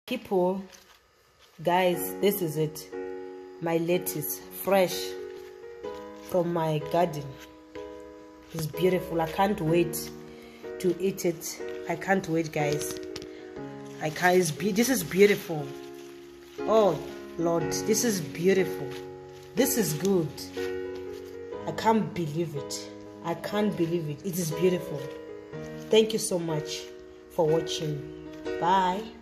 People, guys, this is it. My lettuce, fresh from my garden. It's beautiful. I can't wait to eat it. I can't wait, guys. I can't. This is beautiful. Oh Lord, this is beautiful. This is good. I can't believe it. I can't believe it. It is beautiful. Thank you so much for watching. Bye.